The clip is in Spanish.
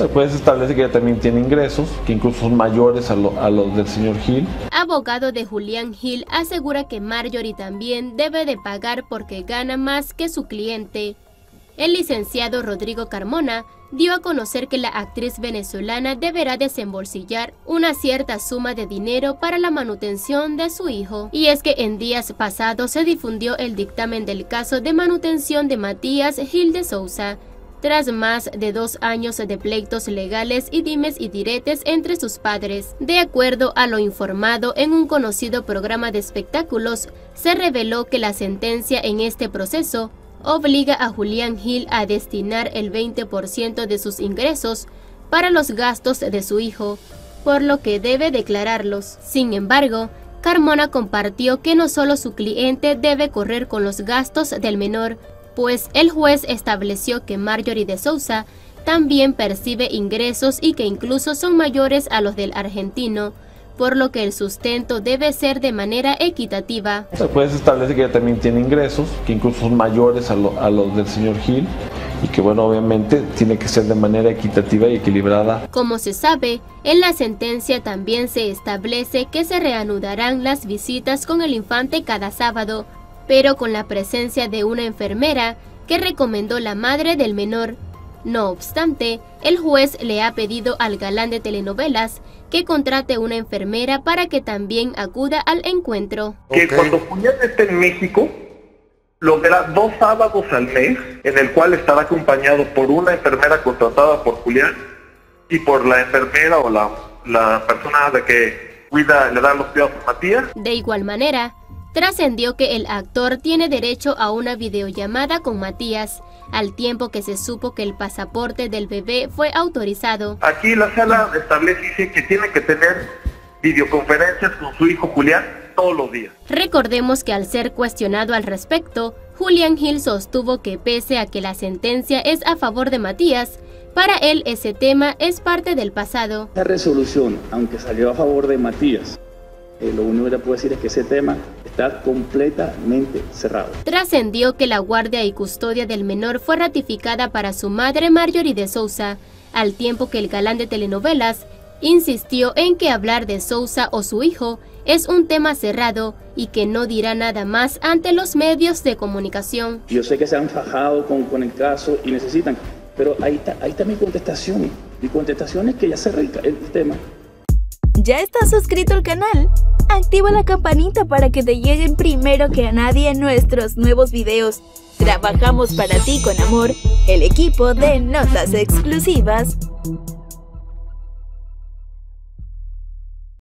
Pues se establece que ella también tiene ingresos, que incluso son mayores a los del señor Hill. Abogado de Julián Hill asegura que Marjorie también debe de pagar porque gana más que su cliente. El licenciado Rodrigo Carmona dio a conocer que la actriz venezolana deberá desembolsillar una cierta suma de dinero para la manutención de su hijo. Y es que en días pasados se difundió el dictamen del caso de manutención de Matías Gil de Sousa, tras más de 2 años de pleitos legales y dimes y diretes entre sus padres. De acuerdo a lo informado en un conocido programa de espectáculos, se reveló que la sentencia en este proceso obliga a Julián Hill a destinar el 20% de sus ingresos para los gastos de su hijo, por lo que debe declararlos. Sin embargo, Carmona compartió que no solo su cliente debe correr con los gastos del menor, pues el juez estableció que Marjorie de Sousa también percibe ingresos y que incluso son mayores a los del argentino, por lo que el sustento debe ser de manera equitativa. Pues se establece que ella también tiene ingresos, que incluso son mayores a los del señor Hill, y que bueno, obviamente tiene que ser de manera equitativa y equilibrada. Como se sabe, en la sentencia también se establece que se reanudarán las visitas con el infante cada sábado, pero con la presencia de una enfermera que recomendó la madre del menor. No obstante, el juez le ha pedido al galán de telenovelas que contrate una enfermera para que también acuda al encuentro. Que cuando Julián esté en México, lo verá 2 sábados al mes, en el cual estará acompañado por una enfermera contratada por Julián y por la enfermera o la persona de que cuida, le da los cuidados a Matías. De igual manera, trascendió que el actor tiene derecho a una videollamada con Matías, al tiempo que se supo que el pasaporte del bebé fue autorizado. Aquí la sala dice que tiene que tener videoconferencias con su hijo Julián todos los días. Recordemos que al ser cuestionado al respecto, Julián Hill sostuvo que pese a que la sentencia es a favor de Matías, para él ese tema es parte del pasado. La resolución, aunque salió a favor de Matías, lo único que le puedo decir es que ese tema está completamente cerrado. Trascendió que la guardia y custodia del menor fue ratificada para su madre Marjorie de Sousa, al tiempo que el galán de telenovelas insistió en que hablar de Sousa o su hijo es un tema cerrado y que no dirá nada más ante los medios de comunicación. Yo sé que se han fajado con el caso y necesitan, pero ahí está mi contestación. Mi contestación es que ya cerré el tema. ¿Ya estás suscrito al canal? Activa la campanita para que te lleguen primero que a nadie nuestros nuevos videos. Trabajamos para ti con amor, el equipo de Notas Exclusivas.